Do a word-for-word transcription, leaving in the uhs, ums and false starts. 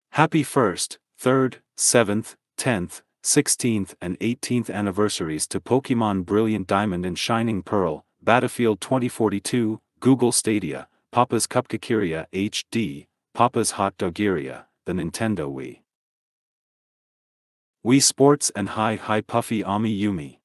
Happy first, third, seventh, tenth, sixteenth and eighteenth anniversaries to Pokémon Brilliant Diamond and Shining Pearl, Battlefield twenty forty-two, Google Stadia, Papa's Cupcakeria H D, Papa's Hot Doggeria, the Nintendo Wii. Wii Sports and Hi Hi Puffy Ami Yumi.